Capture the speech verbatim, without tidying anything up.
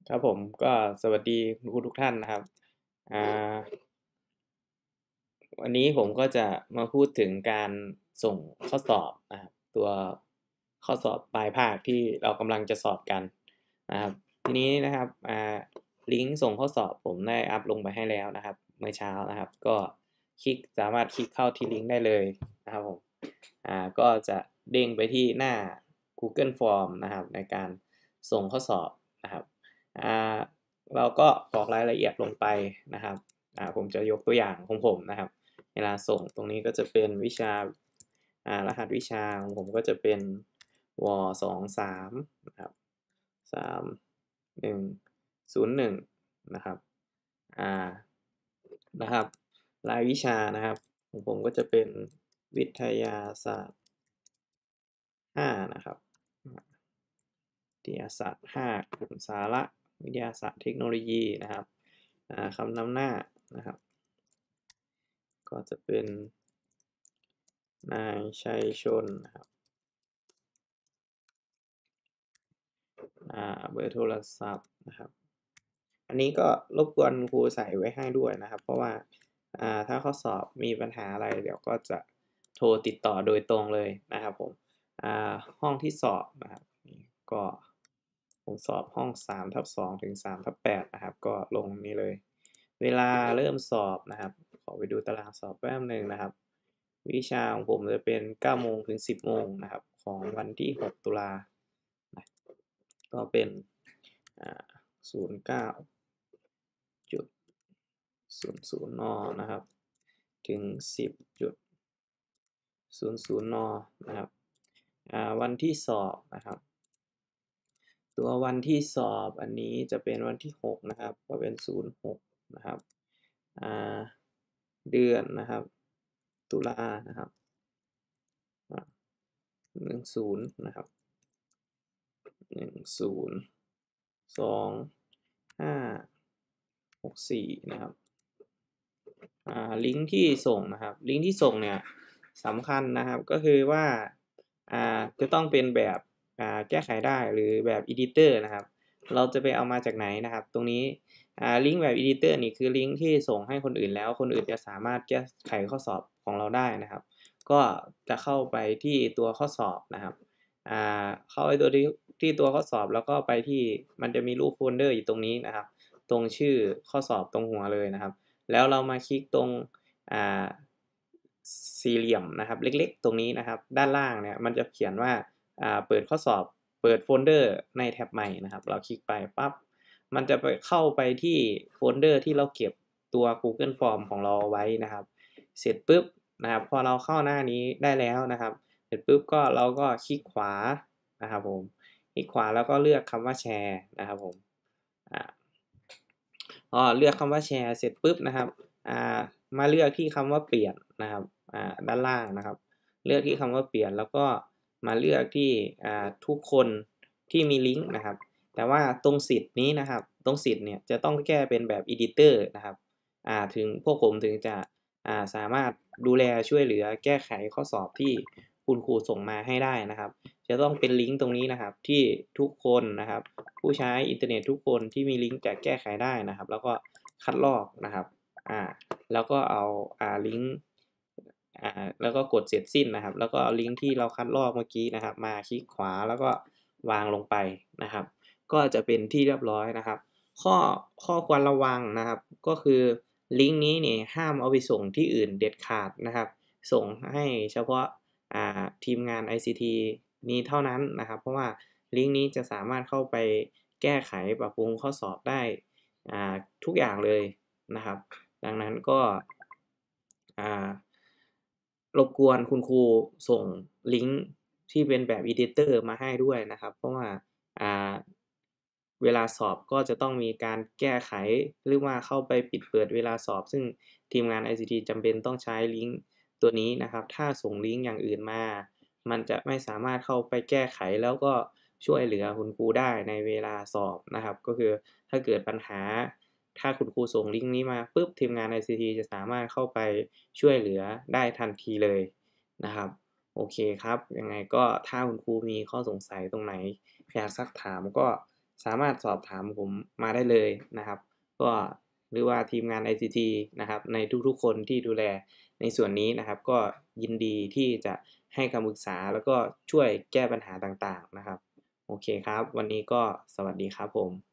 ครับผมก็สวัสดีคุณครูทุกท่านนะครับอ่าวันนี้ผมก็จะมาพูดถึงการส่งข้อสอบนะครับตัวข้อสอบปลายภาคที่เรากำลังจะสอบกันนะครับทีนี้นะครับอ่าลิงก์ส่งข้อสอบผมได้อัปลงไปให้แล้วนะครับเมื่อเช้านะครับก็คลิกสามารถคลิกเข้าที่ลิงก์ได้เลยนะครับผมอ่าก็จะเด้งไปที่หน้า Google Form นะครับในการส่งข้อสอบนะครับอ่า เราก็กรอกรายละเอียดลงไปนะครับอ่าผมจะยกตัวอย่างของผมนะครับเวลาส่งตรงนี้ก็จะเป็นวิชาอ่ารหัสวิชาของผมก็จะเป็นวสองสามนะครับสามหนึ่งศูนย์หนึ่งนะครับอ่านะครับรายวิชานะครับของผมก็จะเป็นวิทยาศาสตร์ห้านะครับ วิทยาศาสตร์ห้ากลุ่มสาระวิทยาศาสตร์เทคโนโลยีนะครับคำนำหน้านะครับก็จะเป็นนายชัยชนนะครับเบอร์โทรศัพท์นะครับอันนี้ก็รบกวนครูใส่ไว้ให้ด้วยนะครับเพราะว่าถ้าข้อสอบมีปัญหาอะไรเดี๋ยวก็จะโทรติดต่อโดยตรงเลยนะครับผมห้องที่สอบนะครับก็ผมสอบห้องสามทับสองถึงสามทับแปดนะครับก็ลงนี้เลยเวลาเริ่มสอบนะครับขอไปดูตารางสอบแป๊บหนึ่งนะครับวิชาของผมจะเป็นเก้าโมงถึงสิบโมงนะครับของวันที่หกตุลาก็เป็นศูนย์เก้าจุดศูนย์ศูนย์นนะครับถึงสิบจุดศูนย์ศูนย์นนะครับวันที่สอบนะครับตัววันที่สอบอันนี้จะเป็นวันที่หกนะครับก็เป็นศูนย์หกนะครับเดือนนะครับตุลานะครับหนึ่งศูนย์นะครับหนึ่งศูนย์สองห้าหกสี่นะครับลิงก์ที่ส่งนะครับลิงก์ที่ส่งเนี่ยสำคัญนะครับก็คือว่าจะต้องเป็นแบบแก้ไขได้หรือแบบ editor นะครับเราจะไปเอามาจากไหนนะครับตรงนี้ลิงก์แบบ editor นี่คือลิงก์ที่ส่งให้คนอื่นแล้วคนอื่นจะสามารถแก้ไขข้อสอบของเราได้นะครับก็จะเข้าไปที่ตัวข้อสอบนะครับเข้าไปตัวที่ที่ตัวข้อสอบแล้วก็ไปที่มันจะมีรูปโฟลเดอร์อยู่ตรงนี้นะครับตรงชื่อข้อสอบตรงหัวเลยนะครับแล้วเรามาคลิกตรงสี่เหลี่ยมนะครับเล็กๆตรงนี้นะครับด้านล่างเนี่ยมันจะเขียนว่าเปิดข้อสอบเปิดโฟลเดอร์ในแท็บใหม่นะครับเราคลิกไปปั๊บมันจะไปเข้าไปที่โฟลเดอร์ที่เราเก็บตัว Google Form ของเราไว้นะครับเสร็จปุ๊บนะครับพอเราเข้าหน้านี้ได้แล้วนะครับเสร็จปุ๊บก็เราก็คลิกขวานะครับผมคลิกขวาแล้วก็เลือกคำว่าแชร์นะครับผมพอเลือกคำว่าแชร์เสร็จปุ๊บนะครับมาเลือกที่คำว่าเปลี่ยนนะครับด้านล่างนะครับเลือกที่คำว่าเปลี่ยนแล้วก็มาเลือกที่ทุกคนที่มีลิงก์นะครับแต่ว่าตรงสิทธิ์นี้นะครับตรงสิทธิ์เนี่ยจะต้องแก้เป็นแบบ editor นะครับถึงพวกผมถึงจะสามารถดูแลช่วยเหลือแก้ไขข้อสอบที่คุณครูส่งมาให้ได้นะครับจะต้องเป็นลิงก์ตรงนี้นะครับที่ทุกคนนะครับผู้ใช้อินเทอร์เน็ตทุกคนที่มีลิงก์จะแก้ไขได้นะครับแล้วก็คัดลอกนะครับอ่าแล้วก็เอาอ่าลิงก์อ่าแล้วก็กดเสร็จสิ้นนะครับแล้วก็เอาลิงก์ที่เราคัดลอกเมื่อกี้นะครับมาคลิกขวาแล้วก็วางลงไปนะครับก็จะเป็นที่เรียบร้อยนะครับข้อข้อควรระวังนะครับก็คือลิงก์นี้เนี่ยห้ามเอาไปส่งที่อื่นเด็ดขาดนะครับส่งให้เฉพาะทีมงาน ไอ ซี ที นี้เท่านั้นนะครับเพราะว่าลิงก์นี้จะสามารถเข้าไปแก้ไขปรับปรุงข้อสอบได้ทุกอย่างเลยนะครับดังนั้นก็รบกวนคุณครูส่งลิงก์ที่เป็นแบบ editor มาให้ด้วยนะครับเพราะว่าเวลาสอบก็จะต้องมีการแก้ไขหรือว่าเข้าไปปิดเปิดเวลาสอบซึ่งทีมงาน ไอ ซี ที จำเป็นต้องใช้ลิงก์ตัวนี้นะครับถ้าส่งลิงก์อย่างอื่นมามันจะไม่สามารถเข้าไปแก้ไขแล้วก็ช่วยเหลือคุณครูได้ในเวลาสอบนะครับก็คือถ้าเกิดปัญหาถ้าคุณครูส่งลิงก์นี้มาปุ๊บทีมงาน ไอ ซี ที จะสามารถเข้าไปช่วยเหลือได้ทันทีเลยนะครับโอเคครับยังไงก็ถ้าคุณครูมีข้อสงสัยตรงไหนอยากซักถามก็สามารถสอบถามผมมาได้เลยนะครับก็หรือว่าทีมงาน ไอ ซี ที นะครับในทุกๆคนที่ดูแลในส่วนนี้นะครับก็ยินดีที่จะให้คำปรึกษาแล้วก็ช่วยแก้ปัญหาต่างๆนะครับโอเคครับวันนี้ก็สวัสดีครับผม